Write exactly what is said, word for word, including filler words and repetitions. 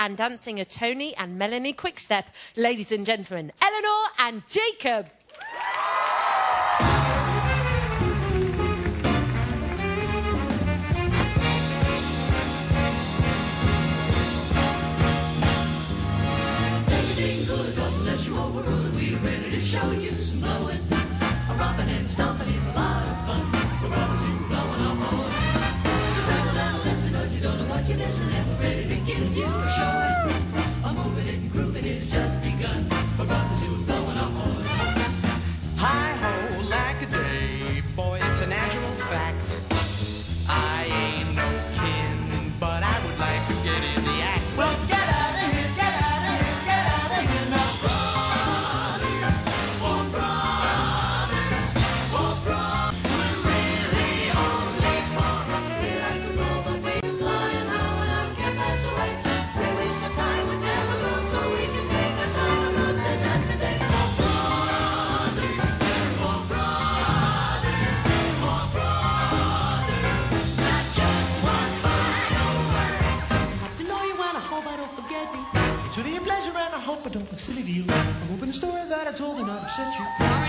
and dancing a Tony and Melanie Quickstep. Ladies and gentlemen, Ellenore and Jakob. We're ready to show you some blowing. A romping and stomping is a lot of fun. We're brothers who are blowing our horn. So settle down and listen, cause you don't know what you're missing. And we're ready to give you a showing. A moving it and grooving it has just begun. We're brothers who are blowing our horn. Hi-ho, like a day, boy, it's a natural fact. I ain't no kin, but I would like to get in the act. Well, get out of here, get out of here, get out of here now. To your pleasure, and I hope I don't look silly to you. I'm hoping the story that I told did not upset you. Sorry.